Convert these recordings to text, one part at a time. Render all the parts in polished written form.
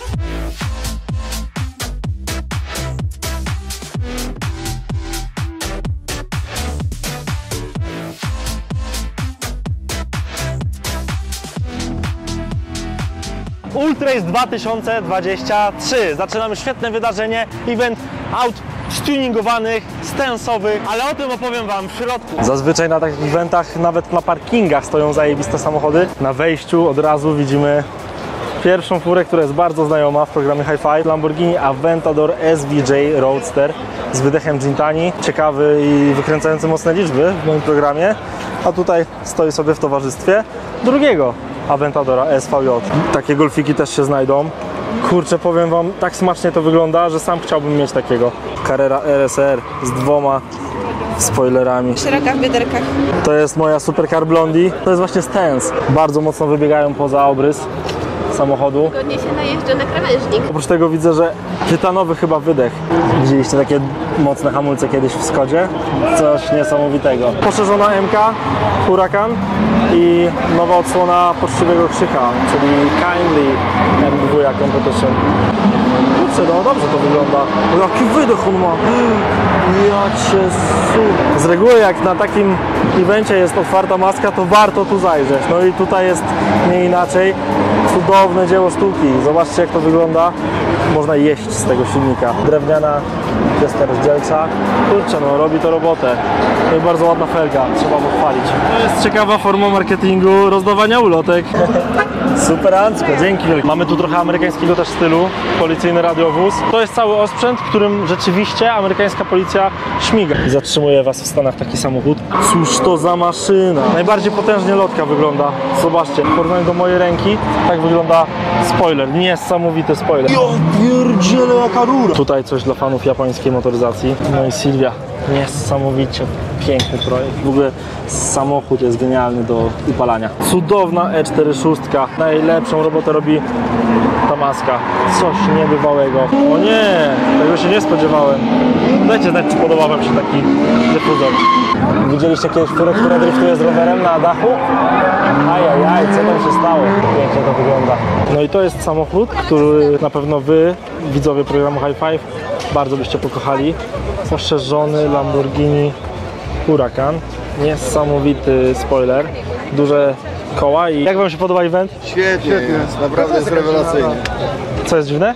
Ultrace 2023. Zaczynamy świetne wydarzenie, event aut stuningowanych, stensowych, ale o tym opowiem Wam w środku. Zazwyczaj na takich eventach, nawet na parkingach stoją zajebiste samochody. Na wejściu od razu widzimy pierwszą furę, która jest bardzo znajoma w programie Hi-Fi. Lamborghini Aventador SVJ Roadster z wydechem Gintani. Ciekawy i wykręcający mocne liczby w moim programie. A tutaj stoi sobie w towarzystwie drugiego Aventadora SVJ. Takie golfiki też się znajdą. Kurczę, powiem Wam, tak smacznie to wygląda, że sam chciałbym mieć takiego. Carrera RSR z 2 spoilerami. Szeroka w bioderkach. To jest moja Supercar Blondie. To jest właśnie stance. Bardzo mocno wybiegają poza obrys samochodu. Godnie się najeżdża na krawężnik. Oprócz tego widzę, że tytanowy chyba wydech. Widzieliście takie mocne hamulce kiedyś w Skodzie? Coś niesamowitego. Poszerzona MK, Huracan i nowa odsłona poczciwego krzyka, czyli Kindly M2 Competition. Kurczę, no dobrze to wygląda. Jaki wydech on ma! Ja cię super. Z reguły jak na takim evencie jest otwarta maska, to warto tu zajrzeć. No i tutaj jest nie inaczej. Cudowne dzieło sztuki. Zobaczcie, jak to wygląda. Można jeść z tego silnika. Drewniana deska rozdzielcza. Kurczę, no robi to robotę. No i bardzo ładna felga, trzeba pochwalić. To jest ciekawa forma marketingu rozdawania ulotek. Superancko, dzięki wielkie. Mamy tu trochę amerykańskiego też stylu. Policyjny radiowóz. To jest cały osprzęt, którym rzeczywiście amerykańska policja śmiga. I zatrzymuje Was w Stanach taki samochód. Cóż to za maszyna. Najbardziej potężnie lotka wygląda. Zobaczcie, w porównaniu do mojej ręki, tak wygląda spoiler. Niesamowity spoiler. Ja pierdzielę, jaka rura. Tutaj coś dla fanów japońskiej motoryzacji. No i Silvia. Niesamowicie piękny projekt. W ogóle samochód jest genialny do upalania. Cudowna E46. Najlepszą robotę robi ta maska. Coś niebywałego. O nie, tego się nie spodziewałem. Dajcie znać, czy podoba Wam się taki dyfuzor. Widzieliście kiedyś furę, która driftuje z rowerem na dachu? Ajajaj, co tam się stało? Pięknie to wygląda. No i to jest samochód, który na pewno Wy, widzowie programu Hi-Fi, bardzo byście pokochali. Poszerzony Lamborghini Huracan. Niesamowity spoiler. Duże koła i jak Wam się podoba event? Świetnie jest, naprawdę jest rewelacyjny. Co jest dziwne?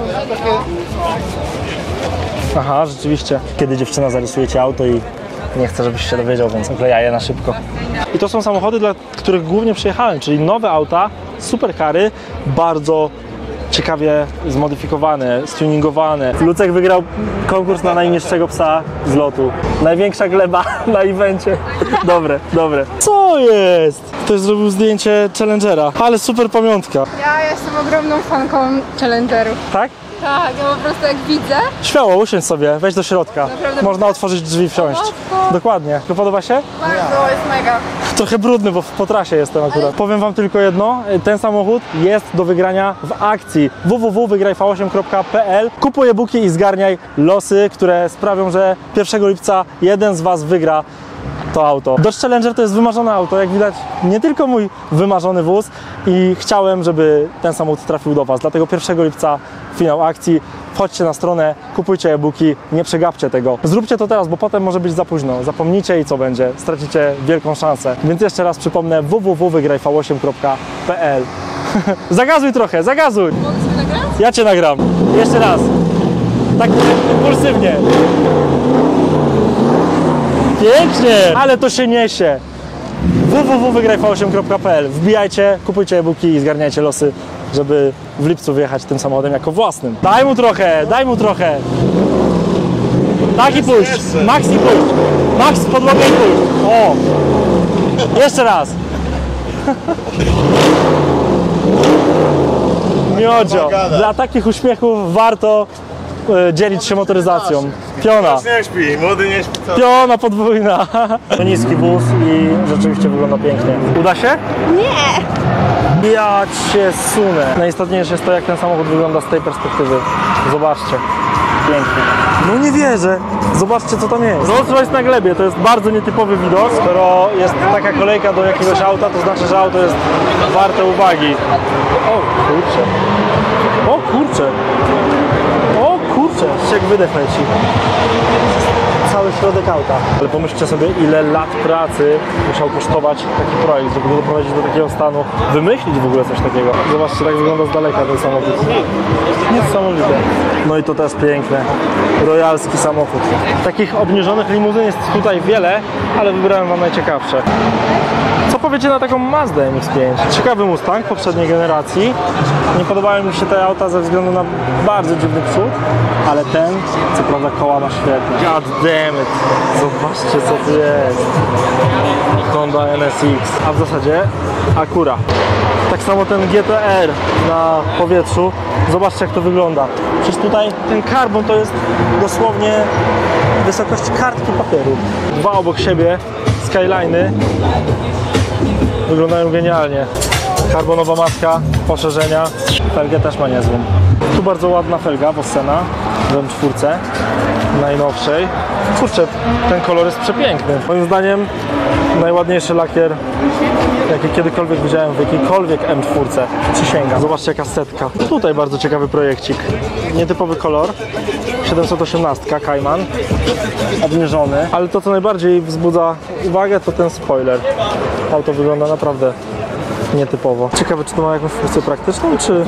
Aha, rzeczywiście. Kiedy dziewczyna zarysuje Ci auto i nie chcę, żebyś się dowiedział, więc wkleja je na szybko. I to są samochody, dla których głównie przyjechałem, czyli nowe auta, superkary, bardzo ciekawie zmodyfikowane, stuningowane. Lucek wygrał konkurs na najniższego psa z lotu. Największa gleba na evencie. Dobre, dobre. Co jest? Ktoś zrobił zdjęcie Challengera, ale super pamiątka. Ja jestem ogromną fanką Challengerów. Tak? Tak, ja po prostu jak widzę. Śmiało, usiądź sobie, wejdź do środka. Naprawdę? Można otworzyć drzwi i wsiąść. Dokładnie. To podoba się? Bardzo, jest mega. Trochę brudny, bo po trasie jestem akurat. Powiem Wam tylko jedno, ten samochód jest do wygrania w akcji www.wygrajv8.pl. Kupuj e-booki i zgarniaj losy, które sprawią, że 1 lipca jeden z Was wygra to auto. Dodge Challenger to jest wymarzone auto, jak widać nie tylko mój wymarzony wóz i chciałem, żeby ten samochód trafił do Was, dlatego 1 lipca finał akcji. Wchodźcie na stronę, kupujcie e-booki, nie przegapcie tego. Zróbcie to teraz, bo potem może być za późno. Zapomnijcie i co będzie? Stracicie wielką szansę. Więc jeszcze raz przypomnę www.wygrajv8.pl. Zagazuj trochę, zagazuj! Mogę sobie nagrać? Ja Cię nagram. Jeszcze raz. Tak impulsywnie. Pięknie! Ale to się niesie. www.wygrajv8.pl. Wbijajcie, kupujcie e-booki i zgarniajcie losy, żeby w lipcu wyjechać tym samochodem jako własnym. Daj mu trochę, daj mu trochę. Tak i pójść. Max i pójść. Max w podłogę i pójść. O! Jeszcze raz. Miodzio. Dla takich uśmiechów warto dzielić się motoryzacją. Piona. Nie śpi, młody nie śpi. Piona podwójna. To niski wóz i rzeczywiście wygląda pięknie. Uda się? Nie! Ja Cię sunę. Najistotniejsze jest to, jak ten samochód wygląda z tej perspektywy. Zobaczcie. Pięknie. No nie wierzę. Zobaczcie, co tam jest. Rolls Royce na glebie. To jest bardzo nietypowy widok. Skoro jest taka kolejka do jakiegoś auta, to znaczy, że auto jest warte uwagi. O kurczę. O kurczę. Zobaczcie, jak wydech leci. Cały środek auta. Ale pomyślcie sobie, ile lat pracy musiał kosztować taki projekt, żeby go doprowadzić do takiego stanu, wymyślić w ogóle coś takiego. Zobaczcie, tak wygląda z daleka ten samochód. Niesamowite. No i to też piękne. Royalski samochód. Takich obniżonych limuzyn jest tutaj wiele, ale wybrałem wam najciekawsze. Co powiecie na taką Mazdę MX-5? Ciekawy Mustang poprzedniej generacji. Nie podobały mi się te auta ze względu na bardzo dziwny przód, ale ten, co prawda, koła ma świetne. God damn it! Zobaczcie, co tu jest. Honda NSX, a w zasadzie Acura. Tak samo ten GTR na powietrzu. Zobaczcie, jak to wygląda. Przecież tutaj ten karbon to jest dosłownie wysokość kartki papieru. Dwa obok siebie Skyline'y wyglądają genialnie. Karbonowa maska, poszerzenia. Felgę też ma niezłą. Tu bardzo ładna felga Vossena w M4 najnowszej. Kurczę, ten kolor jest przepiękny. Moim zdaniem najładniejszy lakier, jaki kiedykolwiek widziałem w jakiejkolwiek M4. Przysięgam. Zobaczcie, jaka setka. Tutaj bardzo ciekawy projekcik. Nietypowy kolor. 718 Cayman. Obniżony. Ale to, co najbardziej wzbudza uwagę, to ten spoiler. Auto wygląda naprawdę nietypowo. Ciekawe, czy to ma jakąś funkcję praktyczną, czy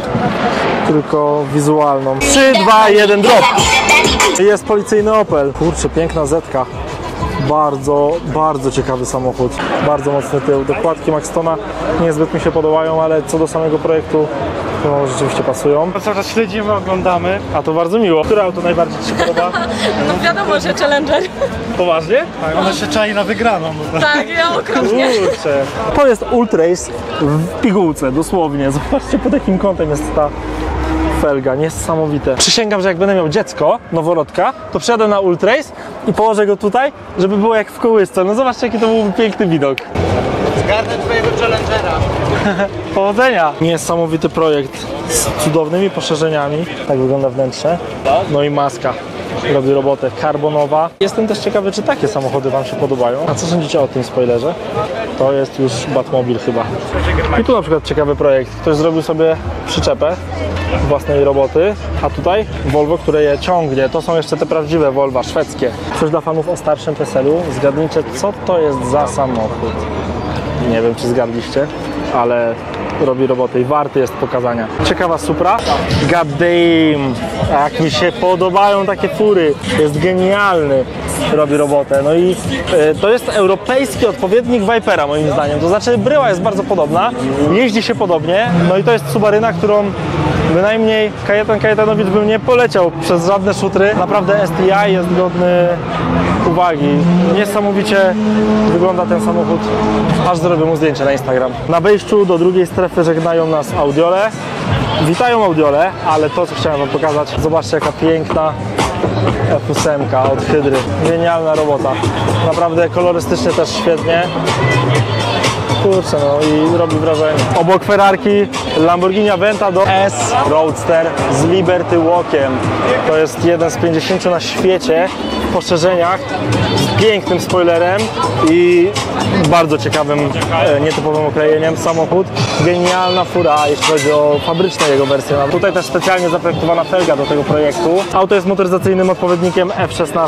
tylko wizualną. 3, 2, 1, drop! Jest policyjny Opel. Kurczę, piękna Zetka. Bardzo, bardzo ciekawy samochód. Bardzo mocny tył. Dokładki Maxtona niezbyt mi się podobają, ale co do samego projektu no, rzeczywiście pasują. Cały czas śledzimy, oglądamy. A to bardzo miło. Które auto najbardziej Ci się podoba? No wiadomo, że Challenger. Poważnie? Tak, ona się czai na wygraną. Tak, ja okropnie. Kurczę. To jest Ultrace w pigułce, dosłownie. Zobaczcie, pod jakim kątem jest ta felga. Niesamowite. Przysięgam, że jak będę miał dziecko, noworodka, to przyjadę na Ultrace i położę go tutaj, żeby było jak w kołysce. No zobaczcie, jaki to byłby piękny widok. Zgarnę twojego Challengera. Powodzenia! Niesamowity projekt z cudownymi poszerzeniami. Tak wygląda wnętrze. No i maska. Robi robotę karbonowa. Jestem też ciekawy, czy takie samochody Wam się podobają. A co sądzicie o tym spoilerze? To jest już Batmobil chyba. I tu na przykład ciekawy projekt. Ktoś zrobił sobie przyczepę własnej roboty, a tutaj Volvo, które je ciągnie. To są jeszcze te prawdziwe Volvo, szwedzkie. Coś dla fanów o starszym PESEL-u. Zgadnijcie, co to jest za samochód. Nie wiem, czy zgadliście, ale robi robotę i warty jest pokazania. Ciekawa Supra. God damn! Jak mi się podobają takie fury. Jest genialny. Robi robotę. No i to jest europejski odpowiednik Vipera moim zdaniem. To znaczy bryła jest bardzo podobna, jeździ się podobnie. No i to jest Subaryna, którą bynajmniej Kajetanowicz bym nie poleciał przez żadne szutry. Naprawdę STI jest godny uwagi. Niesamowicie wygląda ten samochód. Aż zrobię mu zdjęcie na Instagram. Na wejściu do drugiej strefy żegnają nas Audiole. Witają Audiole, ale to, co chciałem Wam pokazać, zobaczcie, jaka piękna F8 od Hydry. Genialna robota. Naprawdę kolorystycznie też świetnie. Kurczę, no i robi wrażenie. Obok Ferrarki Lamborghini Aventador S Roadster z Liberty Walkiem. To jest jeden z 50 na świecie w poszerzeniach z pięknym spoilerem i bardzo ciekawym, nietypowym oklejeniem. Samochód, genialna fura, jeśli chodzi o fabryczne jego wersje. Tutaj też specjalnie zaprojektowana felga do tego projektu. Auto jest motoryzacyjnym odpowiednikiem F16.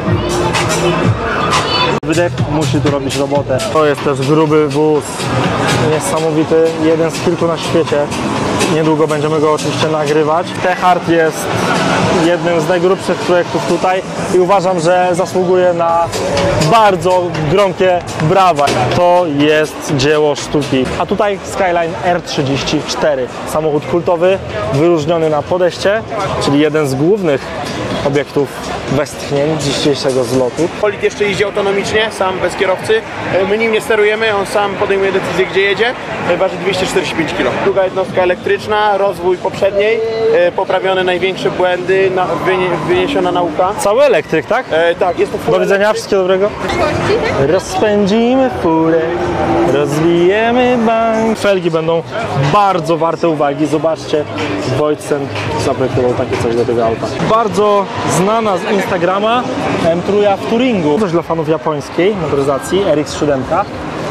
Wydech musi tu robić robotę. To jest też gruby wóz. Niesamowity, jeden z kilku na świecie. Niedługo będziemy go oczywiście nagrywać. Techart jest jednym z najgrubszych projektów tutaj i uważam, że zasługuje na bardzo gromkie brawa. To jest dzieło sztuki. A tutaj Skyline R34. Samochód kultowy, wyróżniony na podejście, czyli jeden z głównych obiektów westchnień dzisiejszego zlotu. Bolid jeszcze jeździ autonomicznie, sam bez kierowcy. My nim nie sterujemy, on sam podejmuje decyzję, gdzie jedzie. Waży 245 kg. Druga jednostka elektryczna, rozwój poprzedniej, poprawione największe błędy, wyniesiona nauka. Cały elektryk, tak? Tak, jest to full Do widzenia, wszystkiego dobrego. Rozpędzimy furę, rozbijemy bank. Felgi będą bardzo warte uwagi. Zobaczcie, Wojtsen zaprojektował takie coś do tego auta. Bardzo znana z Instagrama M3 w Touringu. Coś dla fanów japońskiej motoryzacji, RX-7.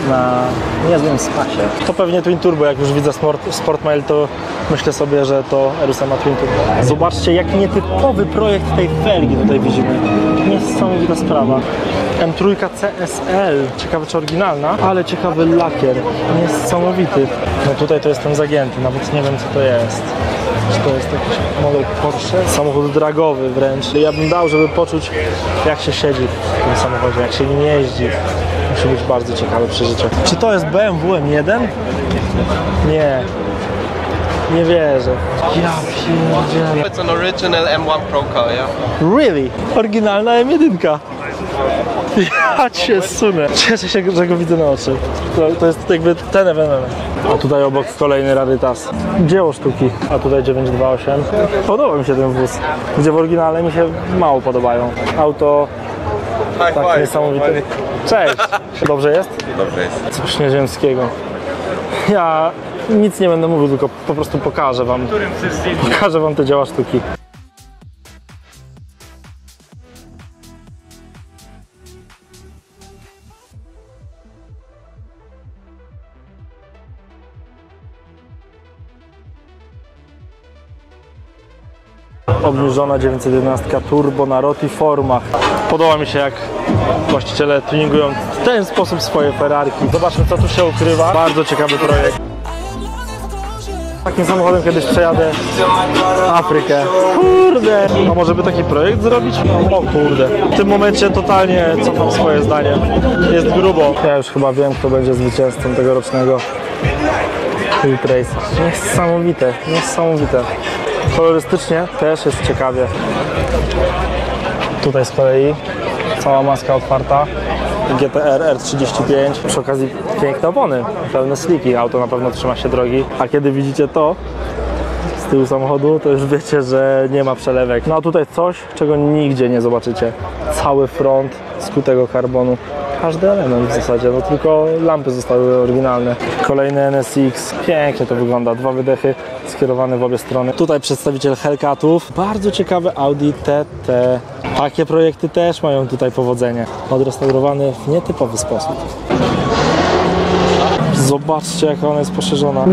na niezłym spasie. To pewnie Twin Turbo, jak już widzę Sportmail, to myślę sobie, że to RS ma Twin Turbo. Zobaczcie, jaki nietypowy projekt tej felgi tutaj widzimy. Niesamowita sprawa. M3 CSL, ciekawe czy oryginalna, ale ciekawy lakier, niesamowity. No tutaj to jestem zagięty, nawet nie wiem co to jest. Czy to jest jakiś model Porsche? Samochód dragowy wręcz. Ja bym dał, żeby poczuć, jak się siedzi w tym samochodzie, jak się nim jeździ. Musi być bardzo ciekawe przeżycie. Czy to jest BMW M1? Nie. Nie wierzę. Ja pierdzielę. It's an original M1 Pro car, yeah? Really? Oryginalna M1. Ja cię sunę. Cieszę się, że go widzę na oczy. To jest jakby ten ewenement. A tutaj obok kolejny rarytas. Dzieło sztuki. A tutaj 928. Podoba mi się ten wóz. Gdzie w oryginale mi się mało podobają. Auto tak niesamowite. Cześć. Dobrze jest? Dobrze jest. Coś nieziemskiego. Ja nic nie będę mówił, tylko po prostu pokażę wam te dzieła sztuki. Obniżona 911 turbo na rotiformach. Podoba mi się, jak właściciele tuningują w ten sposób swoje Ferrarki. Zobaczmy, co tu się ukrywa. Bardzo ciekawy projekt. Takim samochodem kiedyś przejadę Afrykę. Kurde! A może by taki projekt zrobić? O kurde. W tym momencie totalnie cofam swoje zdanie. Jest grubo. Ja już chyba wiem, kto będzie zwycięzcą tegorocznego Ultra Race. Niesamowite, niesamowite. Kolorystycznie też jest ciekawie. Tutaj z kolei cała maska otwarta. GTR R35. Przy okazji piękne opony, pełne sliki. Auto na pewno trzyma się drogi. A kiedy widzicie to z tyłu samochodu, to już wiecie, że nie ma przelewek. No a tutaj coś, czego nigdzie nie zobaczycie. Cały front z kutego karbonu. Każdy element w zasadzie, no tylko lampy zostały oryginalne. Kolejny NSX, pięknie to wygląda, dwa wydechy skierowane w obie strony. Tutaj przedstawiciel Hellcatów, bardzo ciekawe Audi TT. Takie projekty też mają tutaj powodzenie. Odrestaurowany w nietypowy sposób. Zobaczcie, jaka ona jest poszerzona.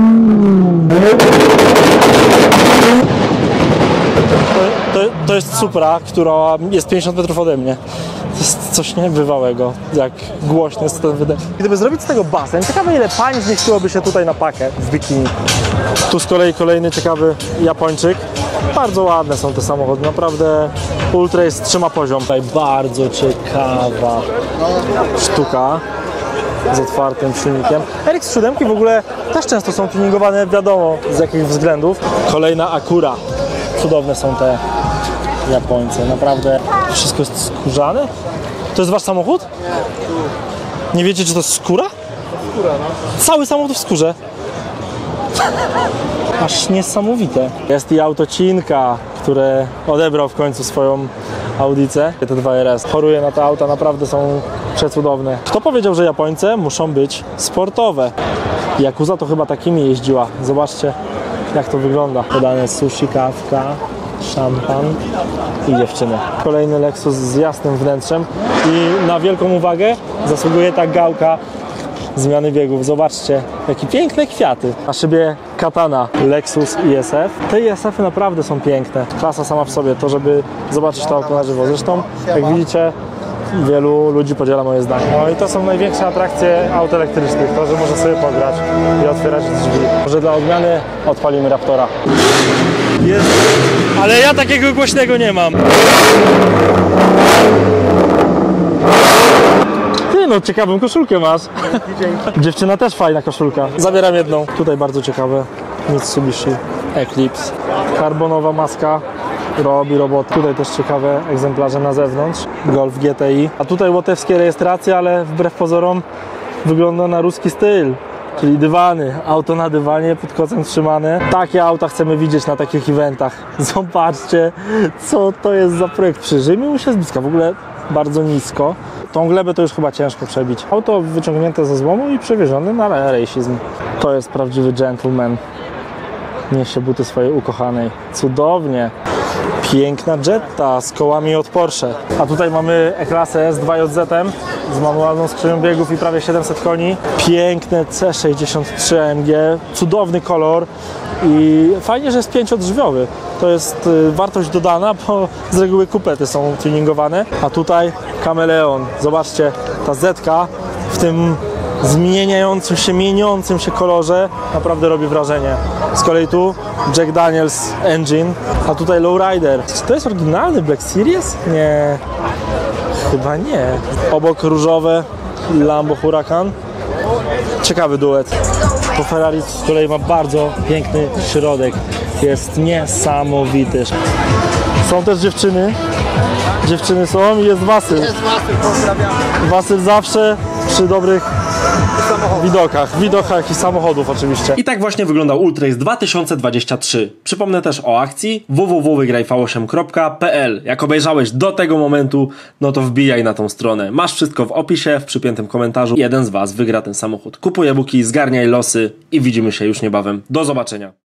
To jest Supra, która jest 50 metrów ode mnie. To jest coś niebywałego, jak głośny jest ten wydech. Gdyby zrobić z tego basen, ciekawe ile pań zmieściłoby się tutaj na pakę w bikini. Tu z kolei kolejny ciekawy Japończyk. Bardzo ładne są te samochody, naprawdę Ultra Race trzyma poziom. Tutaj bardzo ciekawa sztuka z otwartym silnikiem. RX-7 w ogóle też często są tuningowane, wiadomo z jakich względów. Kolejna Acura. Cudowne są te Japońcy, naprawdę. Wszystko jest skórzane? To jest wasz samochód? Nie wiecie, czy to jest skóra? Skóra, no. Cały samochód w skórze. Aż niesamowite. Jest i autocinka, które odebrał w końcu swoją Audicę. Te 2RS. Choruję na te auta, naprawdę są przecudowne. Kto powiedział, że Japońce muszą być sportowe? Yakuza to chyba takimi jeździła. Zobaczcie, jak to wygląda. Podane sushi, kawka, szampan i dziewczyny. Kolejny Lexus z jasnym wnętrzem i na wielką uwagę zasługuje ta gałka zmiany biegów. Zobaczcie, jakie piękne kwiaty. Na szybie Katana Lexus ISF. Te ISF-y naprawdę są piękne. Klasa sama w sobie, to żeby zobaczyć to auto na żywo. Zresztą, jak widzicie, wielu ludzi podziela moje zdanie. No i to są największe atrakcje aut elektrycznych. To, że można sobie pograć i otwierać drzwi. Może dla odmiany odpalimy Raptora. Jest. Ale ja takiego głośnego nie mam. Ty no, ciekawą koszulkę masz. Dziewczyna też fajna koszulka. Zabieram jedną. Tutaj bardzo ciekawe Mitsubishi Eclipse. Karbonowa maska. Robi robotę. Tutaj też ciekawe egzemplarze na zewnątrz. Golf GTI. A tutaj łotewskie rejestracje, ale wbrew pozorom wygląda na ruski styl. Czyli dywany. Auto na dywanie, pod kocem trzymane. Takie auta chcemy widzieć na takich eventach. Zobaczcie, co to jest za projekt. Przyjrzyjmy się z bliska. W ogóle bardzo nisko. Tą glebę to już chyba ciężko przebić. Auto wyciągnięte ze złomu i przewiezione na racism. To jest prawdziwy gentleman. Niesie buty swojej ukochanej. Cudownie. Piękna Jetta z kołami od Porsche. A tutaj mamy E-klasę z 2JZ z manualną skrzynią biegów i prawie 700 koni. Piękne C63 AMG, cudowny kolor i fajnie, że jest 5-drzwiowy. To jest wartość dodana, bo z reguły kupety są tuningowane. A tutaj kameleon. Zobaczcie, ta Zetka w tym zmieniającym się, mieniącym się kolorze naprawdę robi wrażenie. Z kolei tu Jack Daniels Engine, a tutaj Lowrider. Czy to jest oryginalny Black Series? Nie, chyba nie. Obok różowe Lambo Huracan. Ciekawy duet. To Ferrari, z której ma bardzo piękny środek. Jest niesamowity. Są też dziewczyny. Dziewczyny są i jest Wasyl. Jest Wasyl, pozdrawiamy. Wasyl zawsze przy dobrych widokach i samochodów oczywiście. I tak właśnie wyglądał Ultrace 2023. Przypomnę też o akcji www.wygrajv8.pl. Jak obejrzałeś do tego momentu, no to wbijaj na tą stronę. Masz wszystko w opisie, w przypiętym komentarzu. Jeden z Was wygra ten samochód. Kupuj e-booki, zgarniaj losy i widzimy się już niebawem. Do zobaczenia.